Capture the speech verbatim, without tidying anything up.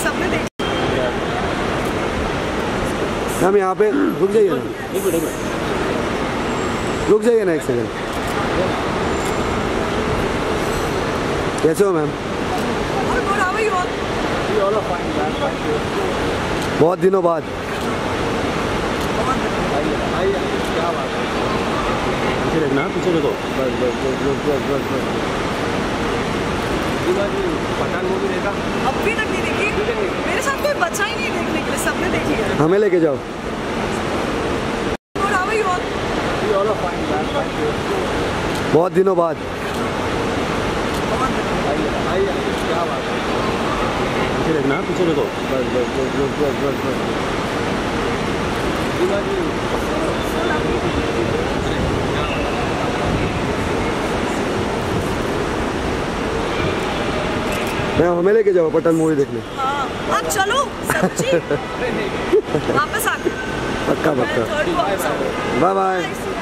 सबने देख। हम यहाँ पे रुक जाइए ना, रुक जाइए ना एक सेकंड। कैसे हो मैम? बहुत दिनों बाद। क्या बात है, पीछे देखना, पीछे देखो। बस बस बस बस बस बस बस पठान मूवी देखा? अभी तक नहीं देखी। मेरे साथ कोई बच्चा ही नहीं देखने के लिए, सबने देख लिया। हमें लेके जाओ। बहुत दिनों बाद। क्या बात है, पीछे देखना, पीछे देखो। बस बस बस बस बस बस बस मैं हमें लेके जाओ पठान मूवी देखने। हाँ, हाँ चलो सच्ची वापस आ। पक्का पक्का। Bye bye.